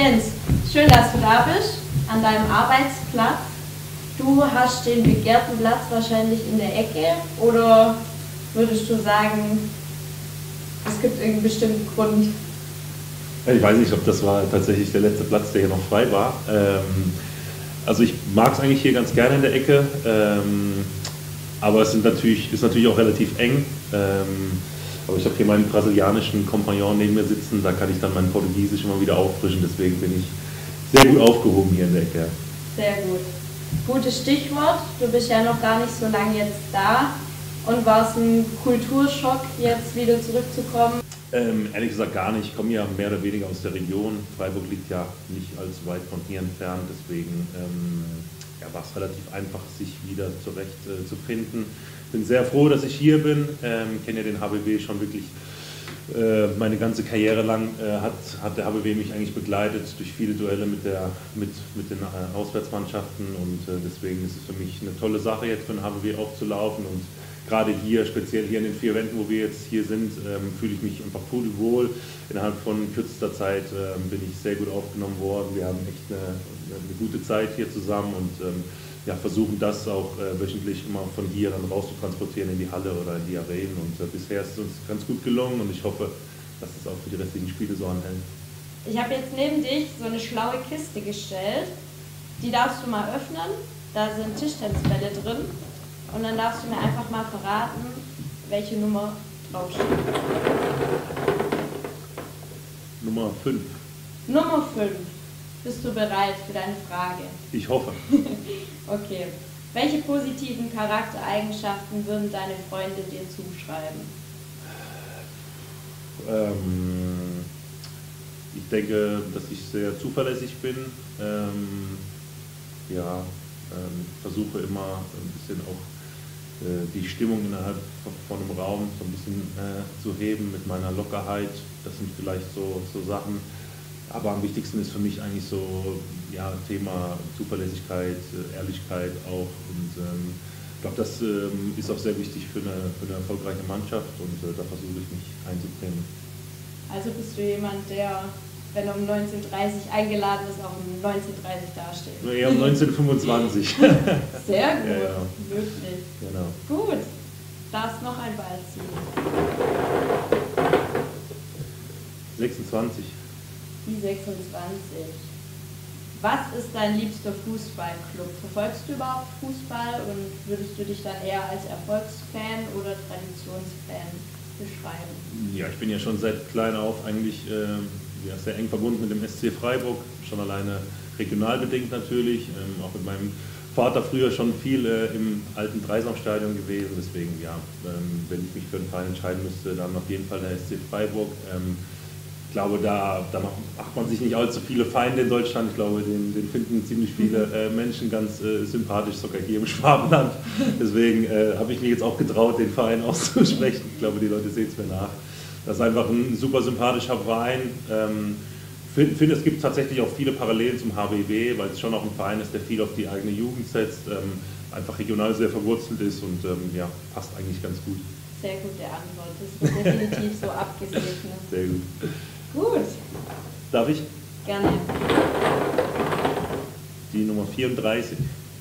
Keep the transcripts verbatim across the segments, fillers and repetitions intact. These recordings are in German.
Jens, schön, dass du da bist, an deinem Arbeitsplatz. Du hast den begehrten Platz wahrscheinlich in der Ecke, oder würdest du sagen, es gibt irgendeinen bestimmten Grund? Ich weiß nicht, ob das war tatsächlich der letzte Platz, der hier noch frei war. Ähm, also ich mag es eigentlich hier ganz gerne in der Ecke, ähm, aber es sind natürlich, ist natürlich auch relativ eng. Ähm, aber ich habe hier meinen brasilianischen Kompagnon neben mir sitzen, da kann ich dann mein Portugiesisch immer wieder auffrischen, deswegen bin ich sehr gut aufgehoben hier in der Ecke. Sehr gut. Gutes Stichwort, du bist ja noch gar nicht so lange jetzt da, und war es ein Kulturschock, jetzt wieder zurückzukommen? Ähm, ehrlich gesagt gar nicht. Ich komme ja mehr oder weniger aus der Region. Freiburg liegt ja nicht allzu weit von hier entfernt, deswegen ähm, ja, war es relativ einfach, sich wieder zurecht äh, zu finden. Bin sehr froh, dass ich hier bin. Ähm, kenne ja den H B W schon wirklich äh, meine ganze Karriere lang. Äh, hat, hat der H B W mich eigentlich begleitet durch viele Duelle mit, der, mit, mit den äh, Auswärtsmannschaften, und äh, deswegen ist es für mich eine tolle Sache, jetzt für den H B W aufzulaufen. Und gerade hier, speziell hier in den vier Wänden, wo wir jetzt hier sind, ähm, fühle ich mich einfach pudelwohl. Innerhalb von kürzester Zeit ähm, bin ich sehr gut aufgenommen worden. Wir haben echt eine, eine gute Zeit hier zusammen und ähm, ja, versuchen das auch äh, wöchentlich immer von hier dann raus zu transportieren in die Halle oder in die Arenen. Und äh, bisher ist es uns ganz gut gelungen, und ich hoffe, dass es auch für die restlichen Spiele so anhält. Ich habe jetzt neben dich so eine schlaue Kiste gestellt. Die darfst du mal öffnen. Da sind Tischtennisbälle drin. Und dann darfst du mir einfach mal verraten, welche Nummer draufsteht. Nummer fünf. Nummer fünf. Bist du bereit für deine Frage? Ich hoffe. Okay. Welche positiven Charaktereigenschaften würden deine Freunde dir zuschreiben? Ähm, ich denke, dass ich sehr zuverlässig bin. Ähm, ja, ähm, versuche immer ein bisschen auch die Stimmung innerhalb von einem Raum so ein bisschen äh, zu heben mit meiner Lockerheit. Das sind vielleicht so, so Sachen. Aber am wichtigsten ist für mich eigentlich so, ja, Thema Zuverlässigkeit, Ehrlichkeit auch. Und ähm, ich glaube, das ähm, ist auch sehr wichtig für eine, für eine erfolgreiche Mannschaft, und äh, da versuche ich mich einzubringen. Also bist du jemand, der, wenn er um neunzehn Uhr dreißig eingeladen ist, auch um neunzehn Uhr dreißig dasteht? Eher um neunzehn Uhr fünfundzwanzig. Sehr gut, ja, ja. Möglich. Genau. Gut, darfst noch ein Ball ziehen. sechsundzwanzig. Die sechsundzwanzig. Was ist dein liebster Fußballclub? Verfolgst du überhaupt Fußball, und würdest du dich dann eher als Erfolgsfan oder Traditionsfan beschreiben? Ja, ich bin ja schon seit klein auf eigentlich äh, ja, sehr eng verbunden mit dem S C Freiburg, schon alleine regional bedingt natürlich, ähm, auch mit meinem Vater früher schon viel äh, im alten Dreisamstadion gewesen, deswegen ja, ähm, wenn ich mich für einen Verein entscheiden müsste, dann auf jeden Fall der S C Freiburg. Ähm, ich glaube, da, da macht man sich nicht allzu viele Feinde in Deutschland. Ich glaube, den, den finden ziemlich viele äh, Menschen ganz äh, sympathisch, sogar hier im Schwabenland. Deswegen äh, habe ich mich jetzt auch getraut, den Verein auszusprechen. Ich glaube, die Leute sehen es mir nach. Das ist einfach ein super sympathischer Verein. Ähm, Ich finde, find, es gibt tatsächlich auch viele Parallelen zum H B W, weil es schon auch ein Verein ist, der viel auf die eigene Jugend setzt, ähm, einfach regional sehr verwurzelt ist, und ähm, ja, passt eigentlich ganz gut. Sehr gute Antwort, das wird definitiv so abgesegnet. Sehr gut. Gut. Darf ich? Gerne. Die Nummer vierunddreißig.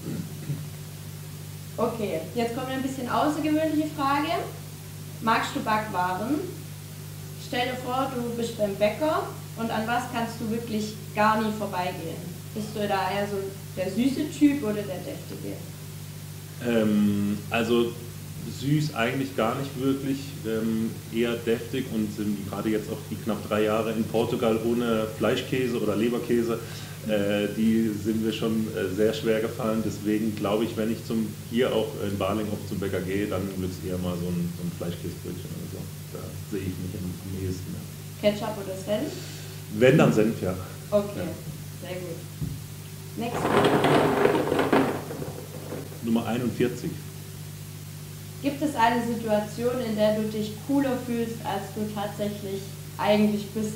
Okay, jetzt kommt ein bisschen außergewöhnliche Frage. Magst du Backwaren? Stell dir vor, du bist beim Bäcker, und an was kannst du wirklich gar nie vorbeigehen? Bist du da eher so der süße Typ oder der deftige? Ähm, also süß eigentlich gar nicht wirklich, ähm, eher deftig, und ähm, gerade jetzt auch die knapp drei Jahre in Portugal ohne Fleischkäse oder Leberkäse, äh, die sind mir schon äh, sehr schwer gefallen. Deswegen glaube ich, wenn ich zum, hier auch in Balingen oft zum Bäcker gehe, dann wird es eher mal so ein, so ein Fleischkäsebrötchen oder so. Da sehe ich mich am, am ehesten. Ja. Ketchup oder Senf? Wenn, dann Senf, ja. Okay, ja. Sehr gut. Next. Nummer einundvierzig. Gibt es eine Situation, in der du dich cooler fühlst, als du tatsächlich eigentlich bist?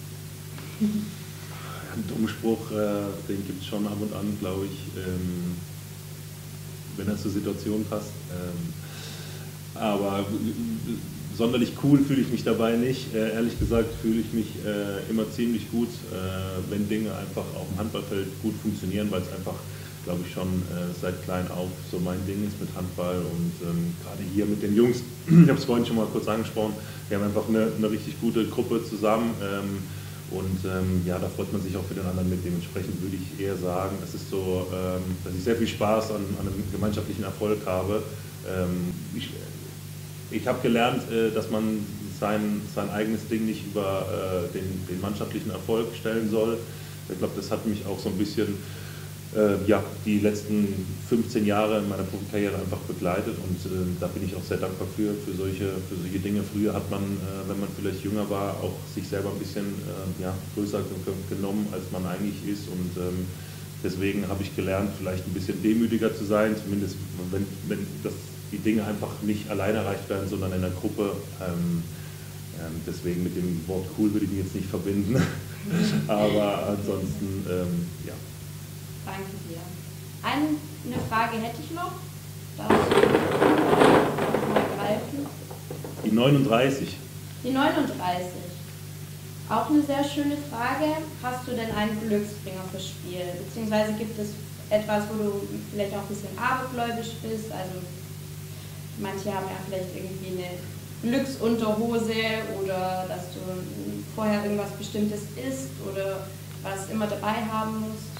Ein dummer Spruch, äh, den gibt es schon ab und an, glaube ich, ähm, wenn er zur Situation passt. Ähm, aber sonderlich cool fühle ich mich dabei nicht. Äh, ehrlich gesagt fühle ich mich äh, immer ziemlich gut, äh, wenn Dinge einfach auf dem Handballfeld gut funktionieren, weil es einfach, glaube ich, schon äh, seit klein auf so mein Ding ist mit Handball und ähm, gerade hier mit den Jungs, ich habe es vorhin schon mal kurz angesprochen, wir haben einfach eine, eine richtig gute Gruppe zusammen ähm, und ähm, ja, da freut man sich auch für den anderen mit. Dementsprechend würde ich eher sagen, es ist so, ähm, dass ich sehr viel Spaß an, an einem gemeinschaftlichen Erfolg habe. Ähm, ich ich habe gelernt, äh, dass man sein, sein eigenes Ding nicht über äh, den, den mannschaftlichen Erfolg stellen soll. Ich glaube, das hat mich auch so ein bisschen äh, ja, die letzten fünfzehn Jahre in meiner Profikarriere einfach begleitet und äh, da bin ich auch sehr dankbar für, für, solche, für solche Dinge. Früher hat man, äh, wenn man vielleicht jünger war, auch sich selber ein bisschen äh, ja, größer genommen, als man eigentlich ist und ähm, deswegen habe ich gelernt, vielleicht ein bisschen demütiger zu sein, zumindest wenn, wenn das, die Dinge einfach nicht alleine erreicht werden, sondern in der Gruppe. Ähm, ähm, deswegen mit dem Wort cool würde ich mich jetzt nicht verbinden, aber ansonsten, ähm, ja. Danke dir. Eine Frage hätte ich noch. Darfst du mal greifen? Die neununddreißig. Die neununddreißig. Auch eine sehr schöne Frage. Hast du denn einen Glücksbringer fürs Spiel? Beziehungsweise gibt es etwas, wo du vielleicht auch ein bisschen abergläubisch bist? Also manche haben ja vielleicht irgendwie eine Glücksunterhose oder dass du vorher irgendwas Bestimmtes isst oder was immer dabei haben musst.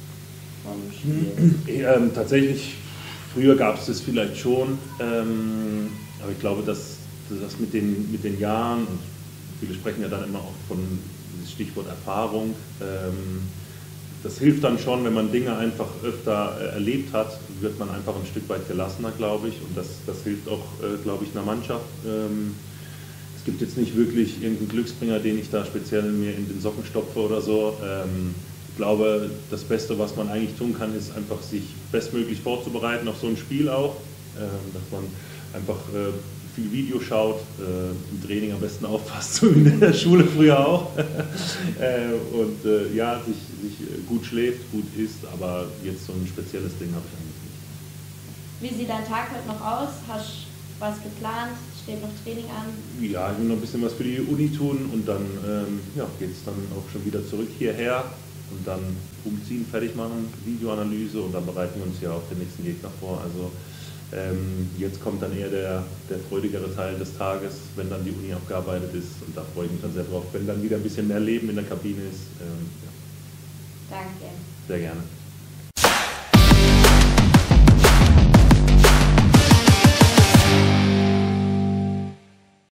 Ähm, tatsächlich, früher gab es das vielleicht schon, ähm, aber ich glaube, dass das mit den, mit den Jahren, und viele sprechen ja dann immer auch von dieses Stichwort Erfahrung, ähm, das hilft dann schon, wenn man Dinge einfach öfter äh, erlebt hat, wird man einfach ein Stück weit gelassener, glaube ich, und das, das hilft auch, äh, glaube ich, einer Mannschaft. Ähm, es gibt jetzt nicht wirklich irgendeinen Glücksbringer, den ich da speziell mir in den Socken stopfe oder so. Ähm, Ich glaube, das Beste, was man eigentlich tun kann, ist einfach sich bestmöglich vorzubereiten auf so ein Spiel auch, dass man einfach viel Video schaut, im Training am besten aufpasst, so wie in der Schule früher auch, und ja, sich, sich gut schläft, gut isst, aber jetzt so ein spezielles Ding habe ich eigentlich nicht. Wie sieht dein Tag heute noch aus? Hast du was geplant? Steht noch Training an? Ja, ich will noch ein bisschen was für die Uni tun und dann ähm, ja, geht es dann auch schon wieder zurück hierher. Und dann umziehen, fertig machen, Videoanalyse und dann bereiten wir uns ja auf den nächsten Gegner vor. Also ähm, jetzt kommt dann eher der, der freudigere Teil des Tages, wenn dann die Uni abgearbeitet ist und da freue ich mich dann sehr drauf, wenn dann wieder ein bisschen mehr Leben in der Kabine ist. Ähm, ja. Danke. Sehr gerne.